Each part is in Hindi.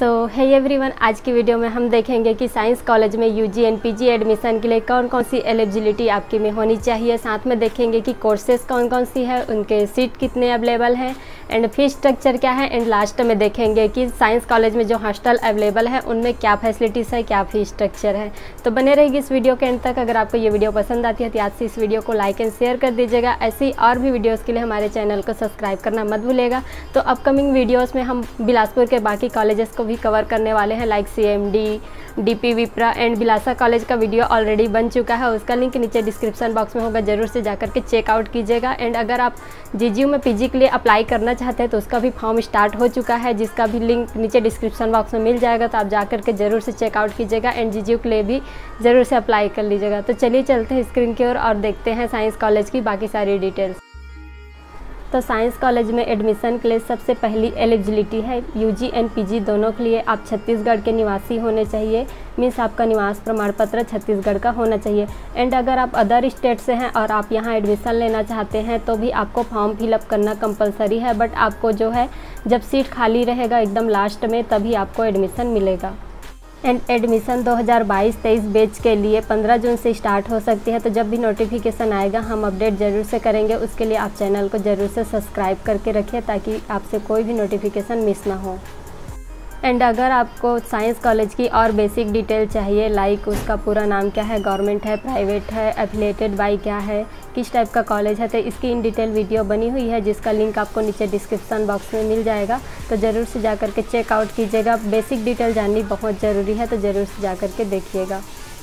हे एवरीवन, आज की वीडियो में हम देखेंगे कि साइंस कॉलेज में यूजी एंड पीजी एडमिशन के लिए कौन कौन सी एलिजिबिलिटी आपकी में होनी चाहिए। साथ में देखेंगे कि कोर्सेज कौन कौन सी है, उनके सीट कितने अवेलेबल हैं एंड फीस स्ट्रक्चर क्या है। एंड लास्ट में देखेंगे कि साइंस कॉलेज में जो हॉस्टल अवेलेबल है उनमें क्या फैसिलिटीज़ है, क्या फीस स्ट्रक्चर है। तो बने रहेगी इस वीडियो के एंड तक। अगर आपको ये वीडियो पसंद आती है तो आज से इस वीडियो को लाइक एंड शेयर कर दीजिएगा। ऐसी और भी वीडियोज़ के लिए हमारे चैनल को सब्सक्राइब करना मत भूलिएगा। तो अपकमिंग वीडियोज़ में हम बिलासपुर के बाकी कॉलेजेस को भी कवर करने वाले हैं, like CMD, DP Vipra and Bilasa college का वीडियो ऑलरेडी बन चुका है, उसका लिंक नीचे डिस्क्रिप्शन बॉक्स में होगा, ज़रूर से जाकर के चेकआउट कीजिएगा। एंड अगर आप GGU में PG के लिए अप्लाई करना चाहते हैं तो उसका भी फॉर्म स्टार्ट हो चुका है, जिसका भी लिंक नीचे डिस्क्रिप्शन बॉक्स में मिल जाएगा, तो आप जाकर के ज़रूर से चेकआउट कीजिएगा एंड GGU के लिए भी ज़रूर से अप्लाई कर लीजिएगा। तो चलिए चलते हैं स्क्रीन की ओर और देखते हैं साइंस कॉलेज की बाकी सारी डिटेल्स। तो साइंस कॉलेज में एडमिशन के लिए सबसे पहली एलिजिबिलिटी है यूजी एंड पीजी दोनों के लिए आप छत्तीसगढ़ के निवासी होने चाहिए। मीन्स आपका निवास प्रमाण पत्र छत्तीसगढ़ का होना चाहिए। एंड अगर आप अदर स्टेट से हैं और आप यहाँ एडमिशन लेना चाहते हैं तो भी आपको फॉर्म फिलअप करना कंपलसरी है, बट आपको जो है जब सीट खाली रहेगा एकदम लास्ट में तभी आपको एडमिशन मिलेगा। एंड एडमिशन 2022-23 बैच के लिए 15 जून से स्टार्ट हो सकती है। तो जब भी नोटिफिकेशन आएगा हम अपडेट ज़रूर से करेंगे, उसके लिए आप चैनल को ज़रूर से सब्सक्राइब करके रखिए ताकि आपसे कोई भी नोटिफिकेशन मिस ना हो। एंड अगर आपको साइंस कॉलेज की और बेसिक डिटेल चाहिए, लाइक उसका पूरा नाम क्या है, गवर्नमेंट है, प्राइवेट है, एफिलिएटेड बाय क्या है, किस टाइप का कॉलेज है, तो इसकी इन डिटेल वीडियो बनी हुई है जिसका लिंक आपको नीचे डिस्क्रिप्शन बॉक्स में मिल जाएगा, तो ज़रूर से जाकर के चेकआउट कीजिएगा। बेसिक डिटेल जाननी बहुत ज़रूरी है, तो ज़रूर से जाकर के देखिएगा।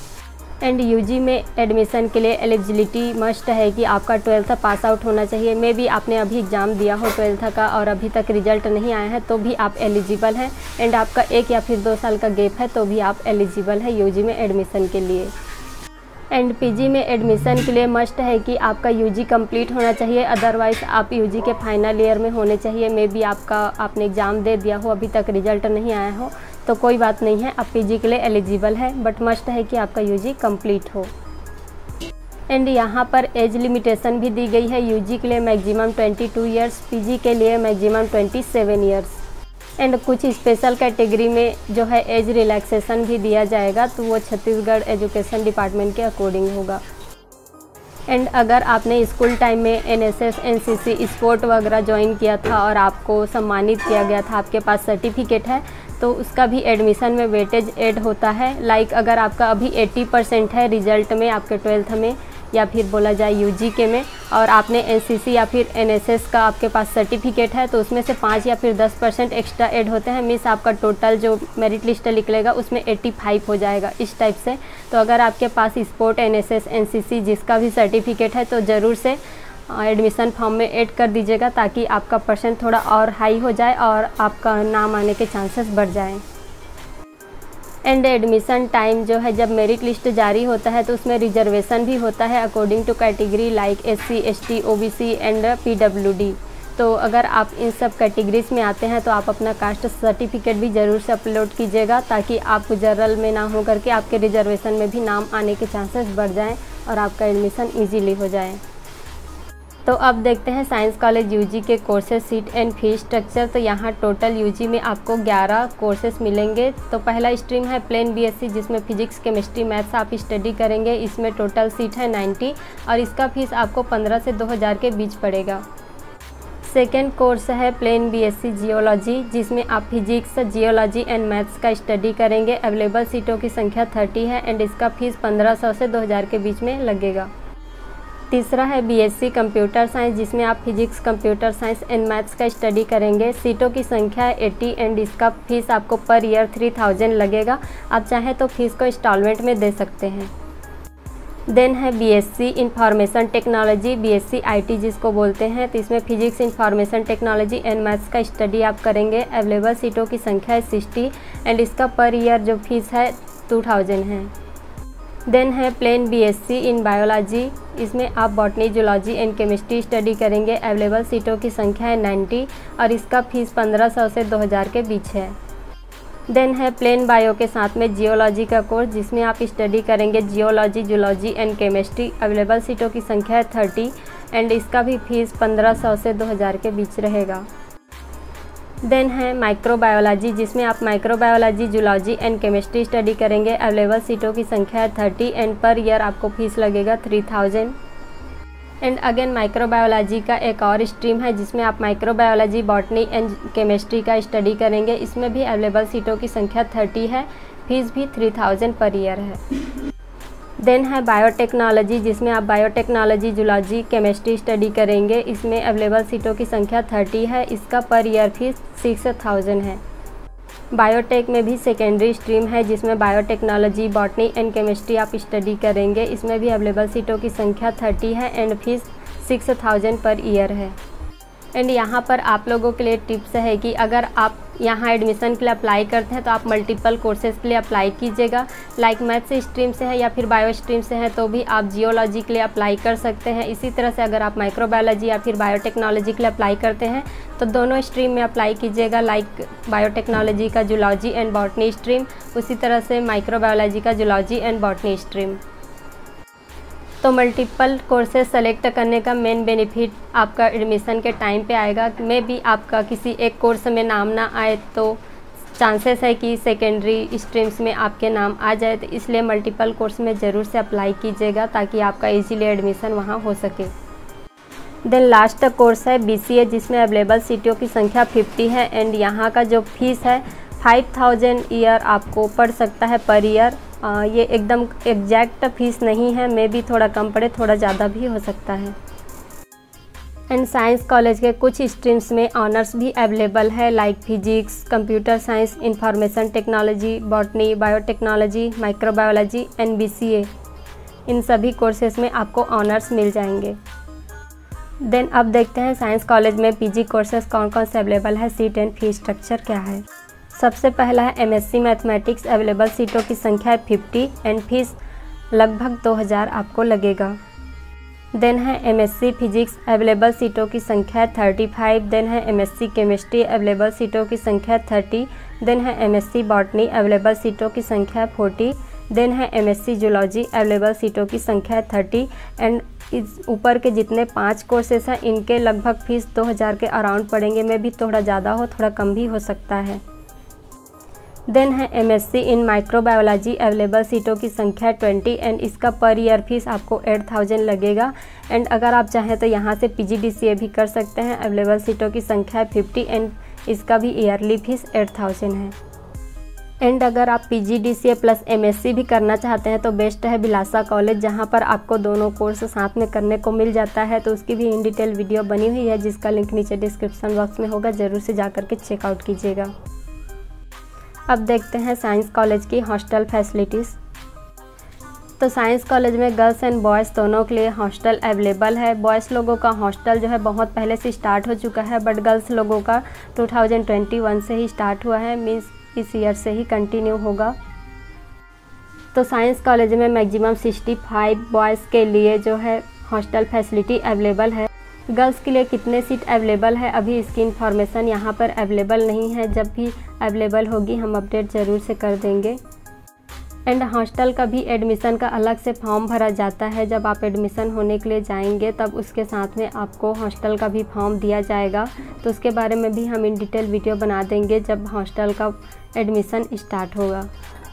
एंड यूजी में एडमिशन के लिए एलिजिबिलिटी मस्ट है कि आपका 12th पास आउट होना चाहिए। मे बी आपने अभी एग्ज़ाम दिया हो 12th का और अभी तक रिजल्ट नहीं आया है तो भी आप एलिजिबल हैं। एंड आपका 1 या फिर 2 साल का गैप है तो भी आप एलिजिबल है यूजी में एडमिशन के लिए। एंड पीजी में एडमिशन के लिए मस्ट है कि आपका यूजी कंप्लीट होना चाहिए, अदरवाइज़ आप यूजी के फाइनल ईयर में होने चाहिए। मे बी आपने एग्ज़ाम दे दिया हो, अभी तक रिजल्ट नहीं आया हो तो कोई बात नहीं है, आप पीजी के लिए एलिजिबल है, बट मस्ट है कि आपका यूजी कंप्लीट हो। एंड यहाँ पर एज लिमिटेशन भी दी गई है, यूजी के लिए मैक्सिमम 22 ईयर्स, पीजी के लिए मैक्सिमम 27 ईयर्स। एंड कुछ स्पेशल कैटेगरी में जो है एज रिलैक्सेशन भी दिया जाएगा, तो वो छत्तीसगढ़ एजुकेशन डिपार्टमेंट के अकॉर्डिंग होगा। एंड अगर आपने स्कूल टाइम में NSS NCC स्पोर्ट वगैरह ज्वाइन किया था और आपको सम्मानित किया गया था, आपके पास सर्टिफिकेट है, तो उसका भी एडमिशन में वेटेज ऐड होता है। लाइक अगर आपका अभी 80% है रिजल्ट में आपके 12th में या फिर बोला जाए यूजी के में, और आपने NCC या फिर NSS का आपके पास सर्टिफिकेट है, तो उसमें से 5 या फिर 10% एक्स्ट्रा ऐड होते हैं। मीन्स आपका टोटल जो मेरिट लिस्ट निकलेगा उसमें 85 हो जाएगा इस टाइप से। तो अगर आपके पास स्पोर्ट NSS NCC जिसका भी सर्टिफिकेट है तो ज़रूर से एडमिशन फॉर्म में ऐड कर दीजिएगा ताकि आपका परसेंट थोड़ा और हाई हो जाए और आपका नाम आने के चांसेस बढ़ जाएं। एंड एडमिशन टाइम जो है जब मेरिट लिस्ट जारी होता है तो उसमें रिजर्वेशन भी होता है according to category, like SC ST OBC and PWD। तो अगर आप इन सब कैटेगरीज में आते हैं तो आप अपना कास्ट सर्टिफिकेट भी ज़रूर से अपलोड कीजिएगा ताकि आप जनरल में ना हो करके आपके रिजर्वेशन में भी नाम आने के चांसेस बढ़ जाएँ और आपका एडमिशन ईजीली हो जाए। तो अब देखते हैं साइंस कॉलेज यूजी के courses, seat and fees structure. तो यहाँ टोटल यूजी में आपको 11 कोर्सेज मिलेंगे। तो पहला स्ट्रीम है प्लेन BSc जिसमें फिजिक्स केमिस्ट्री मैथ्स आप स्टडी करेंगे। इसमें टोटल सीट है 90 और इसका फीस आपको 15 से 2000 के बीच पड़ेगा। सेकेंड कोर्स है प्लेन BSc जियोलॉजी जिसमें आप फिजिक्स, जियोलॉजी एंड मैथ्स का स्टडी करेंगे। अवेलेबल सीटों की संख्या 30 है एंड इसका फीस 1500 से 2000 के बीच में लगेगा। तीसरा है BSc कंप्यूटर साइंस जिसमें आप physics, computer science and maths का स्टडी करेंगे। सीटों की संख्या है 80 एंड इसका फीस आपको पर ईयर 3000 लगेगा। आप चाहें तो फीस को इंस्टॉलमेंट में दे सकते हैं। देन है BSc information technology, BSc IT जिसको बोलते हैं। तो इसमें फिजिक्स, इंफॉर्मेशन टेक्नोलॉजी एंड मैथ्स का स्टडी आप करेंगे। अवेलेबल सीटों की संख्या है 60 एंड इसका पर ईयर जो फीस है 2000 है। देन है प्लेन BSc इन बायोलॉजी, इसमें आप botany, zoology and chemistry study करेंगे। अवेलेबल सीटों की संख्या है 90 और इसका फीस 1500 से 2000 के बीच है। देन है प्लेन बायो के साथ में जियोलॉजी का कोर्स जिसमें आप स्टडी करेंगे geology, zoology and chemistry. Available सीटों की संख्या है 30 एंड इसका भी फीस 1500 से 2000 के बीच रहेगा। देन है माइक्रोबायोलॉजी, जिसमें आप microbiology, zoology and chemistry study करेंगे। अवेलेबल सीटों की संख्या है 30 एंड पर ईयर आपको फीस लगेगा 3000। एंड अगेन माइक्रोबायोलॉजी का एक और स्ट्रीम है जिसमें आप माइक्रोबायोलॉजी, बॉटनी एंड केमिस्ट्री का स्टडी करेंगे। इसमें भी अवेलेबल सीटों की संख्या 30 है, फीस भी 3000 पर ईयर है। देन है बायोटेक्नोलॉजी, जिसमें आप बायोटेक्नोलॉजी, जूलॉजी, केमिस्ट्री स्टडी करेंगे। इसमें अवेलेबल सीटों की संख्या 30 है, इसका पर ईयर फीस 6000 है। बायोटेक में भी सेकेंडरी स्ट्रीम है जिसमें बायोटेक्नोलॉजी, बॉटनी एंड केमिस्ट्री आप स्टडी करेंगे। इसमें भी अवेलेबल सीटों की संख्या 30 है एंड फीस 6000 पर ईयर है। एंड यहाँ पर आप लोगों के लिए टिप्स है कि अगर आप यहाँ एडमिशन के लिए अप्लाई करते हैं तो आप मल्टीपल कोर्सेज़ के लिए अप्लाई कीजिएगा। लाइक मैथ्स स्ट्रीम से है या फिर बायो स्ट्रीम से है तो भी आप जियोलॉजी के लिए अप्लाई कर सकते हैं। इसी तरह से अगर आप माइक्रोबायोलॉजी या फिर बायोटेक्नोलॉजी के लिए अप्लाई करते हैं तो दोनों स्ट्रीम में अप्लाई कीजिएगा। लाइक बायोटेक्नोलॉजी का जूलॉजी एंड बॉटनी स्ट्रीम, उसी तरह से माइक्रोबायोलॉजी का जूलॉजी एंड बॉटनी स्ट्रीम। तो मल्टीपल कोर्सेज सेलेक्ट करने का मेन बेनिफिट आपका एडमिशन के टाइम पे आएगा। में भी आपका किसी एक कोर्स में नाम ना आए तो चांसेस है कि सेकेंडरी स्ट्रीम्स में आपके नाम आ जाए, तो इसलिए मल्टीपल कोर्स में ज़रूर से अप्लाई कीजिएगा ताकि आपका इजीली एडमिशन वहाँ हो सके। देन लास्ट कोर्स है BCA, जिसमें अवेलेबल सीटों की संख्या 50 है एंड यहाँ का जो फीस है 5000 ईयर आपको पड़ सकता है पर ईयर। ये एकदम एग्जैक्ट फीस नहीं है, मे भी थोड़ा कम पड़े, थोड़ा ज़्यादा भी हो सकता है। एंड साइंस कॉलेज के कुछ स्ट्रीम्स में ऑनर्स भी अवेलेबल है, like physics, computer science, information technology, botany, biotechnology, microbiology and BCA। इन सभी कोर्सेज में आपको ऑनर्स मिल जाएंगे। देन अब देखते हैं साइंस कॉलेज में PG कोर्सेज कौन कौन से अवेलेबल है, सीट एंड फी स्ट्रक्चर क्या है। सबसे पहला है MSc मैथमेटिक्स, अवेलेबल सीटों की संख्या है 50 एंड फीस लगभग 2000 आपको लगेगा। देन है MSc फिजिक्स, अवेलेबल सीटों की संख्या है 35। देन है MSc केमिस्ट्री, अवेलेबल सीटों की संख्या 30। देन है MSc बॉटनी, अवेलेबल सीटों की संख्या 40। देन है MSc जूलॉजी, अवेलेबल सीटों की संख्या 30 एंड इस ऊपर के जितने 5 कोर्सेस हैं इनके लगभग फीस 2000 के अराउंड पड़ेंगे, में भी थोड़ा ज़्यादा हो थोड़ा कम भी हो सकता है। देन है MSc इन माइक्रोबायोलॉजी, अवेलेबल सीटों की संख्या 20 एंड इसका पर ईयर फीस आपको 8000 लगेगा। एंड अगर आप चाहें तो यहाँ से PGDCA भी कर सकते हैं, अवेलेबल सीटों की संख्या 50 एंड इसका भी ईयरली फीस 8000 है। एंड अगर आप PGDCA प्लस MSc भी करना चाहते हैं तो बेस्ट है बिलासा कॉलेज, जहाँ पर आपको दोनों कोर्स साथ में करने को मिल जाता है। तो उसकी भी इन डिटेल वीडियो बनी हुई है जिसका लिंक नीचे डिस्क्रिप्शन बॉक्स में होगा, ज़रूर से जाकर के चेकआउट कीजिएगा। अब देखते हैं साइंस कॉलेज की हॉस्टल फैसिलिटीज़। तो साइंस कॉलेज में गर्ल्स एंड बॉयज़ दोनों के लिए हॉस्टल अवेलेबल है। बॉयज़ लोगों का हॉस्टल जो है बहुत पहले से स्टार्ट हो चुका है, बट गर्ल्स लोगों का 2021 से ही स्टार्ट हुआ है, मीन्स इस ईयर से ही कंटिन्यू होगा। तो साइंस कॉलेज में मैक्सिमम 65 बॉयज़ के लिए जो है हॉस्टल फैसिलिटी अवेलेबल है। गर्ल्स के लिए कितने सीट अवेलेबल है अभी इसकी इन्फॉर्मेशन यहाँ पर अवेलेबल नहीं है, जब भी अवेलेबल होगी हम अपडेट ज़रूर से कर देंगे। एंड हॉस्टल का भी एडमिशन का अलग से फॉर्म भरा जाता है। जब आप एडमिशन होने के लिए जाएंगे तब उसके साथ में आपको हॉस्टल का भी फॉर्म दिया जाएगा, तो उसके बारे में भी हम इन डिटेल वीडियो बना देंगे जब हॉस्टल का एडमिशन स्टार्ट होगा।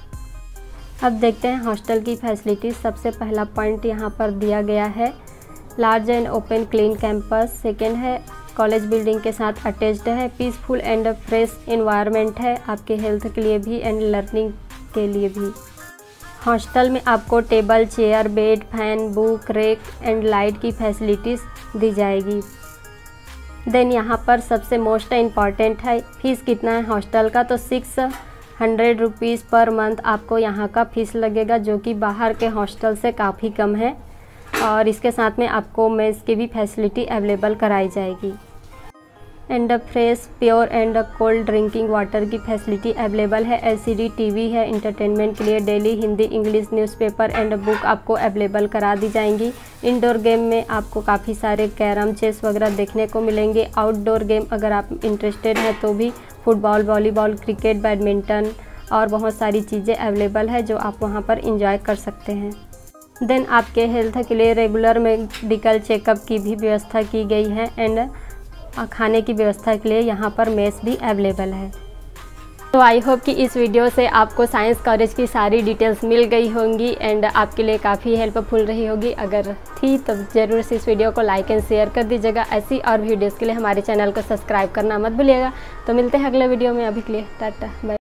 अब देखते हैं हॉस्टल की फैसिलिटीज़। सबसे पहला पॉइंट यहाँ पर दिया गया है large and open clean campus. Second है कॉलेज बिल्डिंग के साथ अटैच्ड है। पीसफुल एंड फ्रेश एनवायरनमेंट है आपके हेल्थ के लिए भी एंड लर्निंग के लिए भी। हॉस्टल में आपको table, chair, bed, fan, book rack and light की फैसिलिटीज़ दी जाएगी। देन यहाँ पर सबसे मोस्ट इम्पॉर्टेंट है फीस कितना है हॉस्टल का, तो 600 रुपीज़ पर मंथ आपको यहाँ का फ़ीस लगेगा, जो कि बाहर के हॉस्टल से काफ़ी कम है। और इसके साथ में आपको मेस की भी फैसिलिटी अवेलेबल कराई जाएगी। And fresh, pure and cold drinking water की फैसिलिटी अवेलेबल है। LCD टीवी है इंटरटेनमेंट के लिए। Daily Hindi, English newspaper and book आपको अवेलेबल करा दी जाएंगी। इंडोर गेम में आपको काफ़ी सारे कैरम, चेस वगैरह देखने को मिलेंगे। आउटडोर गेम अगर आप इंटरेस्टेड हैं तो भी फुटबॉल, वॉलीबॉल, क्रिकेट, बैडमिंटन और बहुत सारी चीज़ें अवेलेबल है जो आप वहाँ पर इंजॉय कर सकते हैं। देन आपके हेल्थ के लिए रेगुलर मेडिकल चेकअप की भी व्यवस्था की गई है। एंड खाने की व्यवस्था के लिए यहाँ पर मेस भी अवेलेबल है। तो आई होप कि इस वीडियो से आपको साइंस कॉलेज की सारी डिटेल्स मिल गई होंगी एंड आपके लिए काफ़ी हेल्पफुल रही होगी। अगर थी तो ज़रूर से इस वीडियो को लाइक एंड शेयर कर दीजिएगा। ऐसी और वीडियोस के लिए हमारे चैनल को सब्सक्राइब करना मत भूलिएगा। तो मिलते हैं अगले वीडियो में, अभी के लिए टाटा बाय।